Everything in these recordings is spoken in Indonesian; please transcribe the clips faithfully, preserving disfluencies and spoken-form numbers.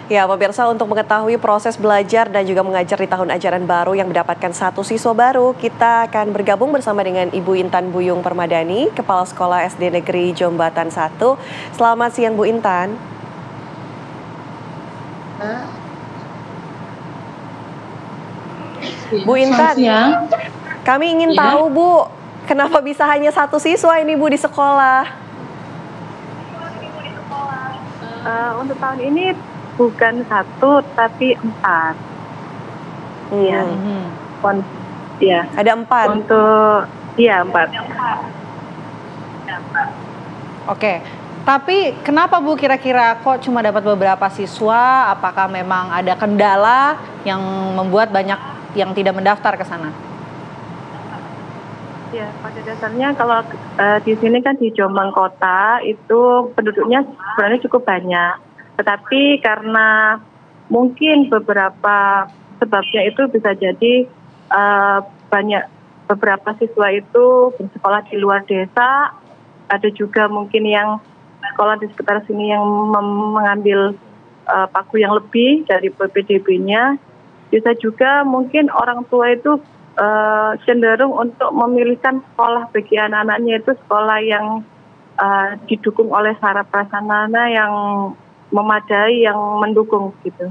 Ya, pemirsa, untuk mengetahui proses belajar dan juga mengajar di tahun ajaran baru yang mendapatkan satu siswa baru, kita akan bergabung bersama dengan Ibu Intan Buyung Permadani, Kepala Sekolah S D Negeri Jombatan satu. Selamat siang, Bu Intan. Bu Intan, kami ingin ya. tahu, Bu, kenapa bisa hanya satu siswa ini, Bu, di sekolah? Uh, untuk tahun ini bukan satu, tapi empat. Iya. Hmm. Hmm. Ya. Ada empat. Untuk, iya empat. Oke. Tapi kenapa, Bu, kira-kira kok cuma dapat beberapa siswa? Apakah memang ada kendala yang membuat banyak yang tidak mendaftar ke sana? Ya, pada dasarnya kalau uh, di sini kan di Jombang Kota itu penduduknya sebenarnya cukup banyak. Tetapi karena mungkin beberapa sebabnya itu bisa jadi uh, banyak beberapa siswa itu bersekolah di luar desa, ada juga mungkin yang sekolah di sekitar sini yang mengambil uh, pagu yang lebih dari P P D B-nya, bisa juga mungkin orang tua itu uh, cenderung untuk memilihkan sekolah bagi anak-anaknya itu sekolah yang uh, didukung oleh sarana prasarana yang memadai, yang mendukung gitu.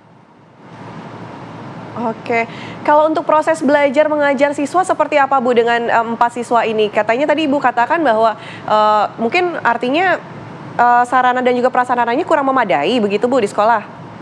Oke, kalau untuk proses belajar mengajar siswa seperti apa, Bu, dengan um, empat siswa ini? Katanya tadi Ibu katakan bahwa uh, mungkin artinya uh, sarana dan juga prasarananya kurang memadai, begitu, Bu, di sekolah?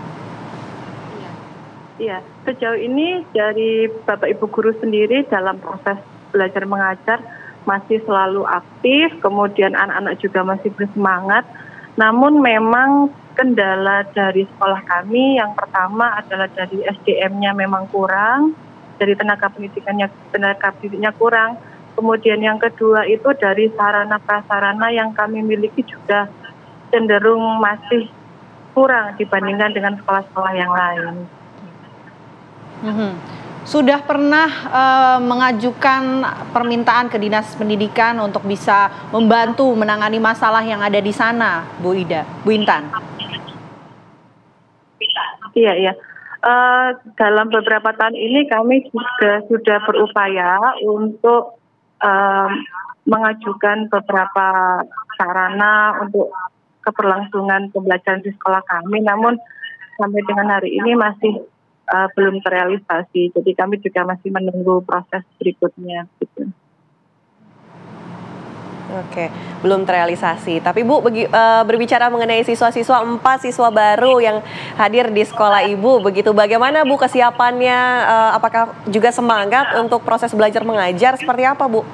Iya, sejauh ini dari Bapak Ibu guru sendiri dalam proses belajar mengajar masih selalu aktif, kemudian anak-anak juga masih bersemangat. Namun memang kendala dari sekolah kami yang pertama adalah dari S D M-nya memang kurang, dari tenaga pendidikannya tenaga pendidiknya kurang. Kemudian yang kedua itu dari sarana prasarana yang kami miliki juga cenderung masih kurang dibandingkan dengan sekolah-sekolah yang lain. Mm-hmm. Sudah pernah uh, mengajukan permintaan ke Dinas Pendidikan untuk bisa membantu menangani masalah yang ada di sana, Bu Ida, Bu Intan? Iya, iya. Uh, dalam beberapa tahun ini kami juga sudah berupaya untuk uh, mengajukan beberapa sarana untuk keberlangsungan pembelajaran di sekolah kami, namun sampai dengan hari ini masih Uh, belum terrealisasi, jadi kami juga masih menunggu proses berikutnya. Gitu. Oke, belum terrealisasi. Tapi Bu, begi, uh, berbicara mengenai siswa-siswa, empat siswa baru yang hadir di sekolah Ibu, begitu bagaimana, Bu, kesiapannya? Uh, apakah juga semangat untuk proses belajar mengajar? Seperti apa, Bu?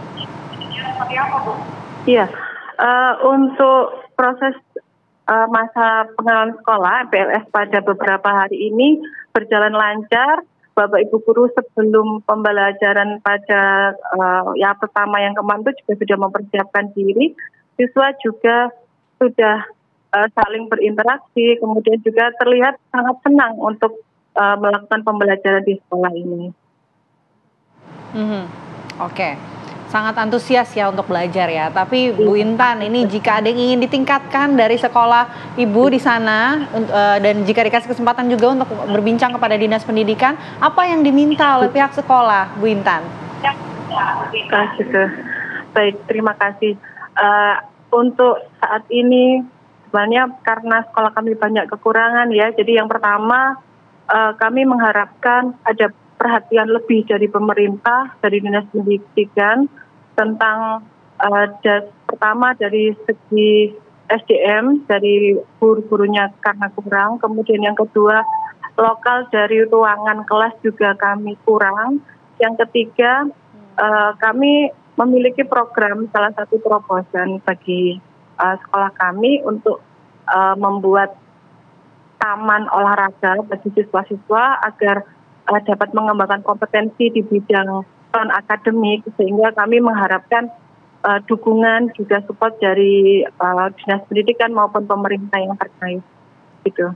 Iya, uh, untuk proses uh, masa pengenalan sekolah P L S pada beberapa hari ini berjalan lancar. Bapak Ibu guru sebelum pembelajaran pada uh, yang pertama yang kemarin itu juga sudah mempersiapkan diri. Siswa juga sudah uh, saling berinteraksi, kemudian juga terlihat sangat senang untuk uh, melakukan pembelajaran di sekolah ini. Mm-hmm. Oke. Okay. Sangat antusias ya untuk belajar ya. Tapi Bu Intan, ini jika ada yang ingin ditingkatkan dari sekolah Ibu di sana uh, dan jika dikasih kesempatan juga untuk berbincang kepada Dinas Pendidikan, apa yang diminta oleh pihak sekolah, Bu Intan? Baik, terima kasih. Uh, untuk saat ini sebenarnya karena sekolah kami banyak kekurangan ya. Jadi yang pertama uh, kami mengharapkan ada perhatian lebih dari pemerintah, dari Dinas Pendidikan tentang uh, das, pertama dari segi S D M, dari guru-gurunya karena kurang, kemudian yang kedua lokal dari ruangan kelas juga kami kurang, yang ketiga uh, kami memiliki program, salah satu terobosan bagi uh, sekolah kami untuk uh, membuat taman olahraga bagi siswa-siswa agar Uh, dapat mengembangkan kompetensi di bidang non akademik, sehingga kami mengharapkan uh, dukungan juga support dari uh, Dinas Pendidikan maupun pemerintah yang terkait. Gitu.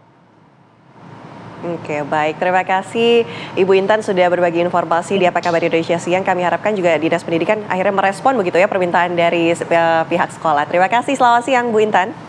Oke, baik. Terima kasih Ibu Intan sudah berbagi informasi di Apa Kabar Indonesia Siang. Kami harapkan juga Dinas Pendidikan akhirnya merespon begitu ya permintaan dari uh, pihak sekolah. Terima kasih. Selamat siang, Bu Intan.